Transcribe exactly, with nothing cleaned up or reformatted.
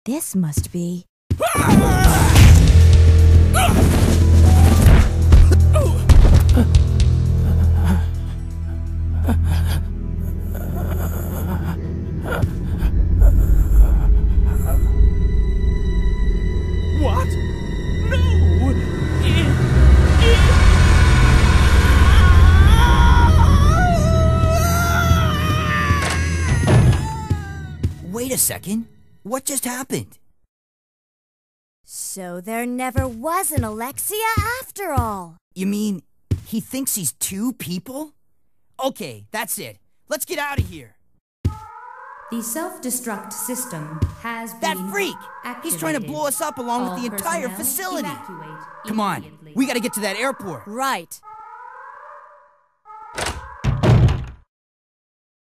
This must be... What? No! Wait a second. What just happened? So there never was an Alexia after all. You mean he thinks he's two people? Okay, that's it. Let's get out of here. The self-destruct system has been That freak! activated. He's trying to blow us up along All with the entire personnel facility. evacuate Come on, immediately. we gotta get to that airport. Right.